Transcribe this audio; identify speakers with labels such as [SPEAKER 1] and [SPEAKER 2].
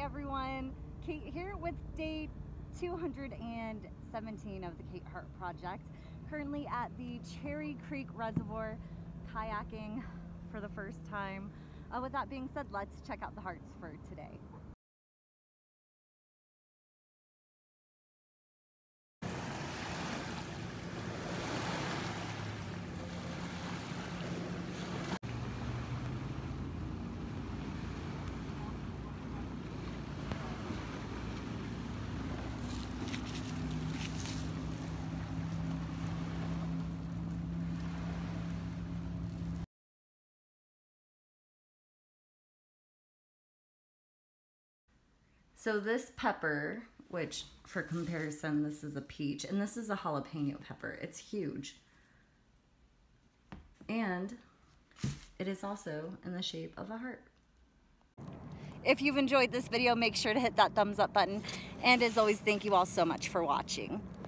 [SPEAKER 1] Hey everyone, Kate here with day 217 of the K8Heart project. Currently at the Cherry Creek Reservoir, kayaking for the first time. With that being said, let's check out the hearts for today. So this pepper, which for comparison, this is a peach, and this is a jalapeno pepper. It's huge. And it is also in the shape of a heart. If you've enjoyed this video, make sure to hit that thumbs up button. And as always, thank you all so much for watching.